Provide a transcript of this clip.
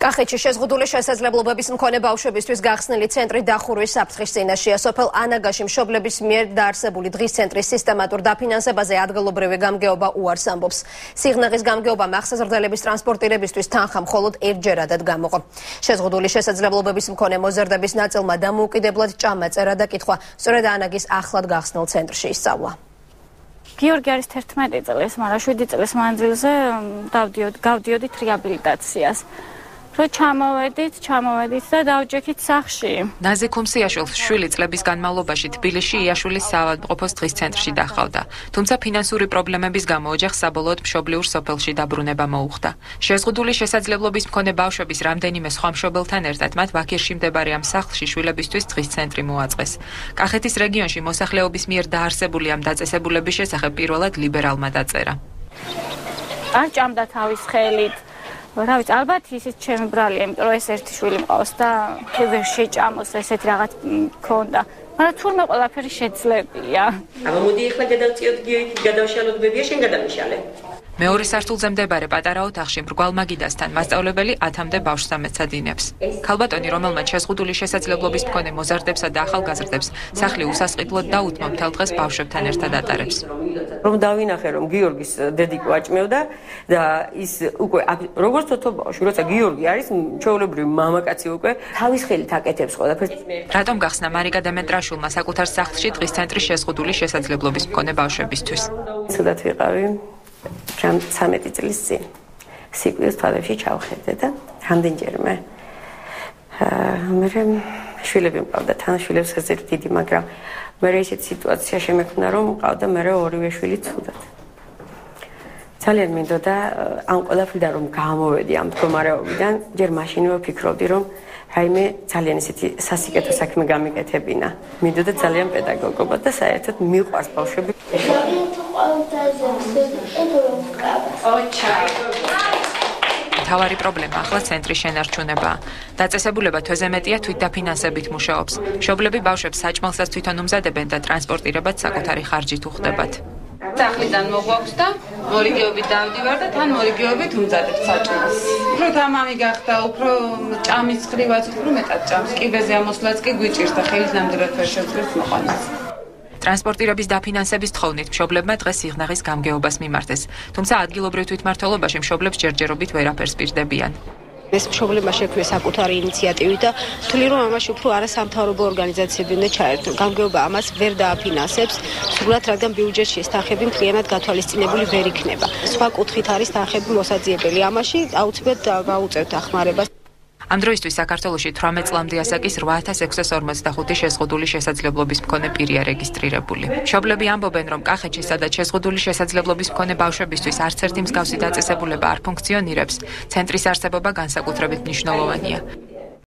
კახეთში შეზღუდული შესაძლებლობების მქონე ბავშვებისთვის გახსნილი ცენტრი დახურვის საფრთხის წინაშეა. სოფელ ანაგაში მშობლების მიერ დაარსებული დღის ცენტრის სისტემატურ დაფინანსებაზე ადგილობრივი გამგეობა უარს ამბობს. სიღნაღის გამგეობამ ახსაზრდელების ტრანსპორტირებისთვის თანხა მხოლოდ ერთჯერადად გამოყო. შეზღუდული შესაძლებლობების მქონე მოზარდების ნაწილმა დამოუკიდებლად ჭამა წერა და კითხვა სწორედ ანაგის ახლად გახსნილ ცენტრში ისწავლა. გიორგი არის 11 წლის, მაგრამ 7 წლის მანძილზე გავდიოდით რეაბილიტაციას. Რო ჩამოვედით და დავჯექით სახლში. ნაზი ქუმსიაშვილს შვილი წლების განმავლობაში თბილისში იაშვილის საავადმყოფოს დღის ცენტრში დახავდა. თუმცა ფინანსური პრობლემების გამო ოჯახს საბოლოოდ მშობლიურ სოფელში დაბრუნება მოუხდა. შეზღუდული შესაძლებლობის მქონე ბავშვების რამდენიმე სხვა მშობელთან ერთად მათ ვაქირში მდებარე ამ სახლში შვილებისთვის დღის ცენტრი მოაწყეს. კახეთის რეგიონში მოსახლეობის მიერ დაარსებული ამ დაწესებულების შესახებ პირველად ლიბერალმა დაწერა. არ ჭამდა თავის ხელით. რა ვიცი, ალბათ ისიც ჩემი ბრალია, იმიტომ რომ ეს ერთი შვილი მყავს და ვერ შეჭამოს, ესეთი რაღაც მქონდა. მაგრამ თურმე ყველაფერი შეძლებია. აბა მოდი ახლა გადავწიოთ გიორგი, გადავშალოთ შენ გადამიშალე. მეორე სართულზე მდებარე პატარა ოთახში მრგვალ მაგიდასთან მასწავლებელი 10-მდე ბავშვს ამეცადინებს. ქალბატონი, რომელმაც შეზღუდული შესაძლებლობის მქონე მოზარდებსა და ახალგაზრდებს სახლი უსასყიდლოდ დაუთმო, მთელ დღეს ბავშვებთან ერთად ატარებს. რომ დავინახე, რომ გიორგის დედიკო აჭმევდა და ის უკვე როგორც თოთო ბავშვი, როცა გიორგი არის ჩვეულებრივი მამაკაცი უკვე თავის ხელით აკეთებს ყველაფერს. რატომ გახსნა მარიკა დემეტრაშვილმა საკუთარ სახლში დღის ცენტრის შეზღუდული შესაძლებლობის მქონე ბავშვებისთვის? ცუდად ვიყავი. 13 წლის წინ სიკვდილის თვალებში ჩავხედე და რამდენჯერმე მე შვილები მყავდა, თან შვილებს ხეზე დიდი, მაგრამ მე ისეთი სიტუაცია შემექმნა, რომ მყავდა მე ორივე შვილი ცუდად. ძალიან მინდოდა ამ ყველაფრიდან რომ გამოვედი ამ მდგომარეობიდან, ჯერ მაშინვე ვფიქრობდი, რომ რაიმე ძალიან ისეთი სასიკეთო საქმე გამიკეთებინა. მინდოდა ძალიან პედაგოგობა და საერთოდ მიყვარს ბავშვები. თავარი პრობლემა ახლა ცენტრის შენარჩუნებაა. დაწესებულება თვეზე მეტია თვითდაფინანსებით მუშაობს. მშობლები ბავშვებს საჭმელსაც თვითონ უმზადებენ და ტრანსპორტირებაც საკუთარი ხარჯით უხდებათ. სახლიდან მოგვაქვს და მორიგეობით დავდივარ და თან მორიგეობით უმზადებ საჭმელს. უფრო თამამი გახდა, უფრო ჭამის ხრივაც უფრო მეტად ჭამს. კიბეზე ამოსვლაც კი გვიჭირს და ხელით ნამდვილად ვერ შეძლებს მოყვანას. ტრანსპორტირების დაფინანსების თხოვნით მშობლებმა დღეს სიღნაღის გამგეობას მიმართეს. თუმცა ადგილობრივ თვითმმართველობაში მშობლებს ჯერჯერობით ვერაფერს პირდებიან. ეს მშობლებმა შექმნეს საკუთარი ინიციატივით და ვთვლი, რომ ამაში უფრო არასამთავრობო ორგანიზაციები უნდა ჩაერთონ. გამგეობა ამას ვერ დააფინანსებს, სრულად, რადგან ბიუჯეტში ეს თანხები მთლიანად გათვალისწინებული ვერ იქნება. სხვა კუთხით არის თანხები მოსაძიებელი. ამაში აუცილებლად გავუწევთ დახმარებას. ამ დროისთვის საქართველოში 18 წლამდე ასაკის 8645 შეზღუდული შესაძლებლობის მქონე პირია რეგისტრირებული. მშობლები ამბობენ, რომ კახეთში სადაც შეზღუდული შესაძლებლობის მქონე ბავშვებისთვის არც ერთი მსგავსი დაწესებულება არ ფუნქციონირებს, ცენტრის არსებობა განსაკუთრებით მნიშვნელოვანია.